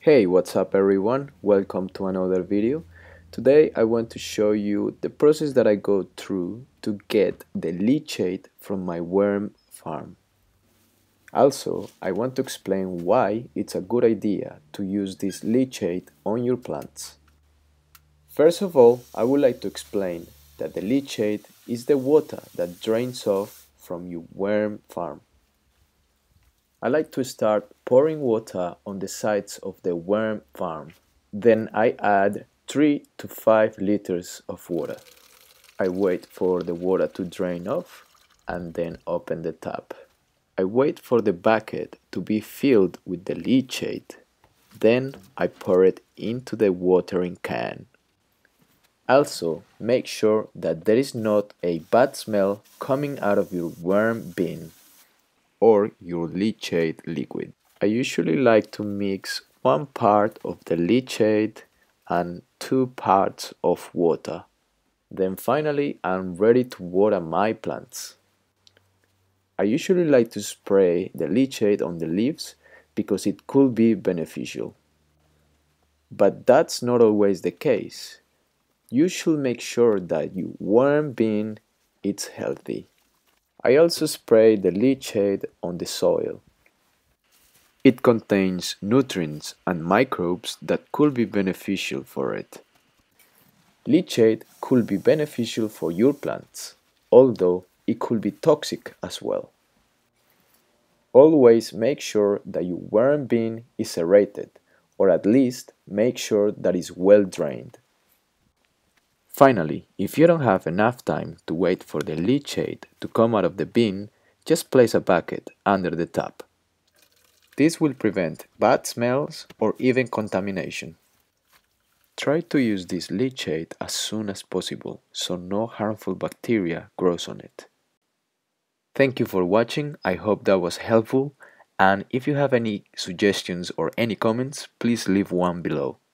Hey, what's up everyone? Welcome to another video. Today I want to show you the process that I go through to get the leachate from my worm farm. Also, I want to explain why it's a good idea to use this leachate on your plants. First of all, I would like to explain that the leachate is the water that drains off from your worm farm. I like to start pouring water on the sides of the worm farm. Then I add 3 to 5 liters of water. I wait for the water to drain off and then open the tap. I wait for the bucket to be filled with the leachate. Then I pour it into the watering can. Also, make sure that there is not a bad smell coming out of your worm bin or your leachate liquid. I usually like to mix 1 part of the leachate and 2 parts of water. Then finally I'm ready to water my plants. I usually like to spray the leachate on the leaves because it could be beneficial. But that's not always the case. You should make sure that your worm bin is healthy. I also spray the leachate on the soil. It contains nutrients and microbes that could be beneficial for it. Leachate could be beneficial for your plants, although it could be toxic as well. Always make sure that your worm bin is aerated, or at least make sure that it's well drained. Finally, if you don't have enough time to wait for the leachate to come out of the bin, just place a bucket under the tap. This will prevent bad smells or even contamination. Try to use this leachate as soon as possible so no harmful bacteria grows on it. Thank you for watching, I hope that was helpful, and if you have any suggestions or any comments, please leave one below.